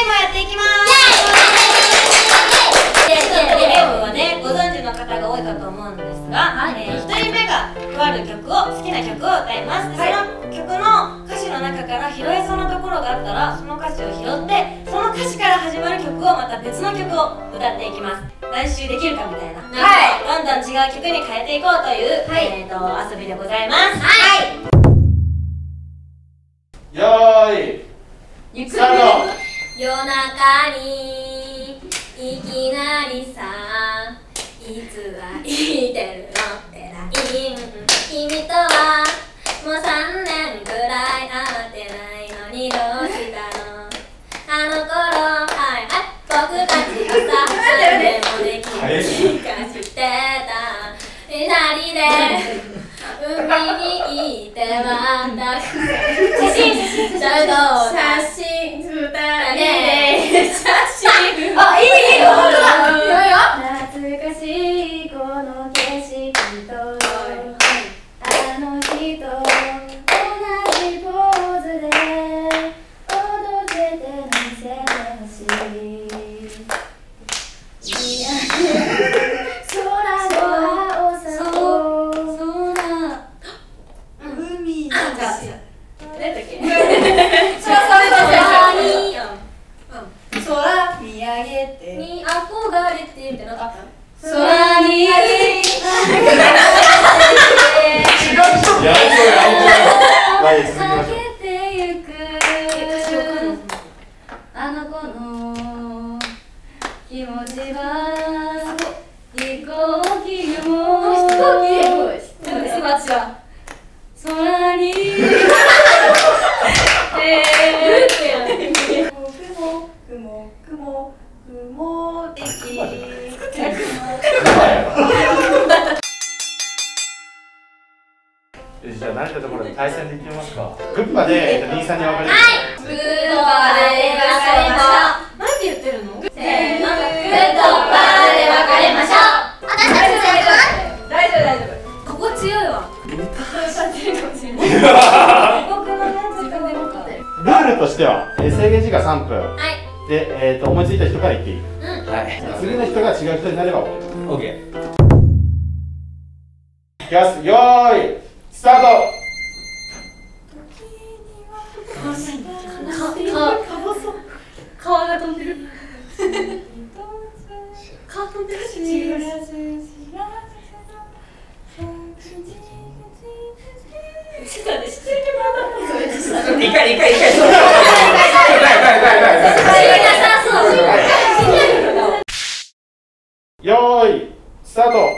ームをやっていきます。ゲームはね、ご存知の方が多いかと思うんですが、1人目がとある曲を、好きな曲を歌います。その曲の歌詞の中から拾えそうなところがあったら、その歌詞を拾ってその歌詞から始まる曲をまた別の曲を歌っていきます。何周できるかみたいな、どんどん違う曲に変えていこうという、遊びでございます。 よーいスタート。 夜中にいきなりさ、いつ空いてるのってLINE、君とはもう3年くらい会ってないのにどうしたの、あの頃僕たちがさ、何でもできる気がしてた。二人で海に行ってまた写真二人で写真、あ、いいよ、ほら懐かしいこの景色とあの日と同じポーズで踊ってて見せてほしい。空の青さと海だっけ空見上げてに憧れてみたいなのがあったの。空に上げてゆくあの子の気持ちは飛行機も私は空に雲的じゃあ慣れたところで対戦できますか。グッパで兄さんに分かれる。 グッパで分かれましょう。何て言ってるの？せーの、グッパで分かれましょう。私たち大丈夫。ここ強いわ。 ルールとしては制限時間3分で、思いついた人から言っていい。次の人が違う人になれば OK。 いきます。よーいスタート。 顔が飛んでる。顔飛んでるし。 一回よーいスタート。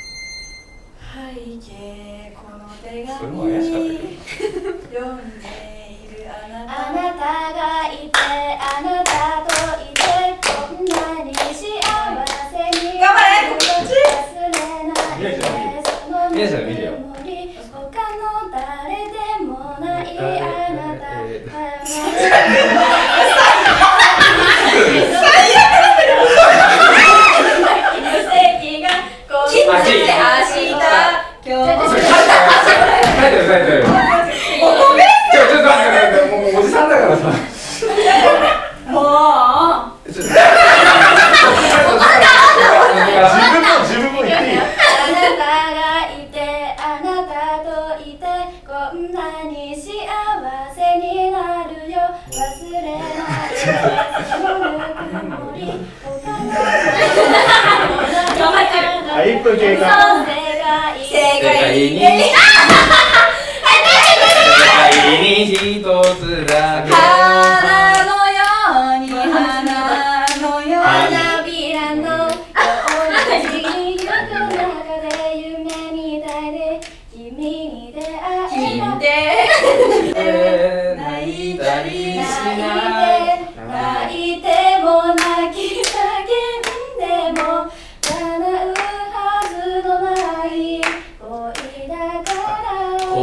背景この手紙それも怪しかったけど読んでいるあなたがいてあなたといてこんなに幸せに頑張れ忘れないでそのメモリ他の誰でもないあなたおじさんだからさ。 自分も言っていい。 あなたがいてあなたといてこんなに幸せになるよ忘れないでそのぬくもり他の 1分経過。 世界に一つだけ花のように花のよう花びらのように夢の中で夢みたいで君に出会えた泣いたりしない泣いても泣き叫んでも叶うはずのない恋だから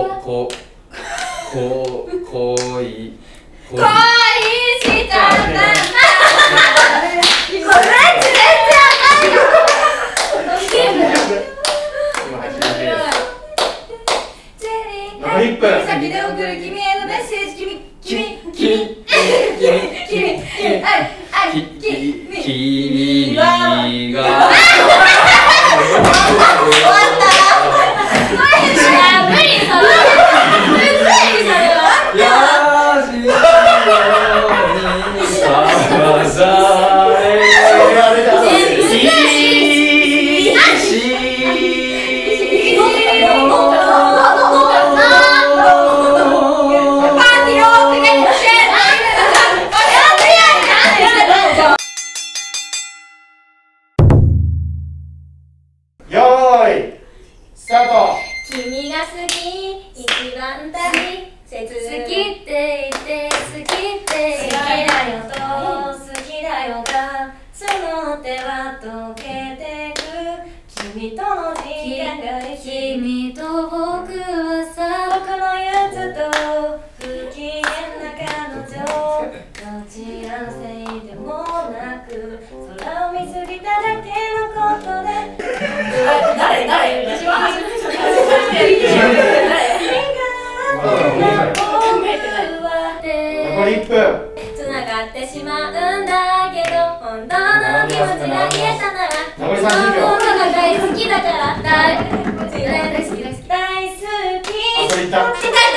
君がスタート。 君が好き一番大切好きって言って好きって好きだよと好きだよがその手は溶けてく君との時間が君と僕はさ僕の憂鬱と不機嫌な彼女どちらのせいでもなく空を見すぎただけのことで誰一番初めて残り1分。 つながってしまうんだけど本当の気持ちが言えたなら残り30秒。 僕が大好きだから大好き大好き大好き大好きあ、それいった。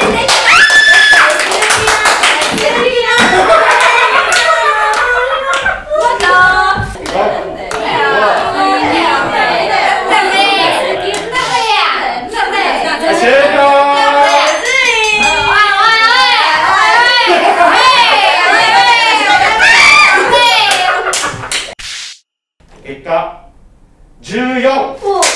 結果14。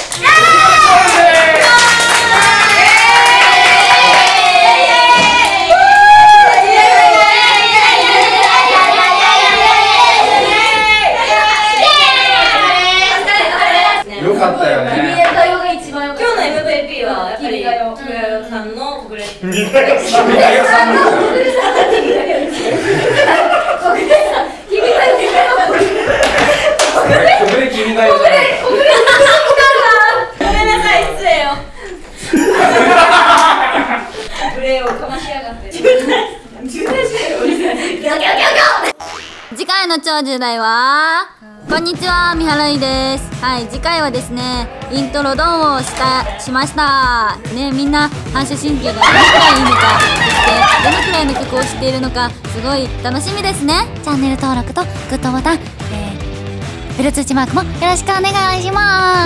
よかったよね。 今日の MVP はやっぱり君が代さんの国連君が代さんの次回の超10代はこんにちは、みはるいです。はい、次回はですね、イントロドンをしましたね。みんな反射神経がどのくらいいいのか、そしてどのくらいの曲を知っているのか、すごい楽しみですね。チャンネル登録とグッドボタン、ベル通知マークもよろしくお願いします。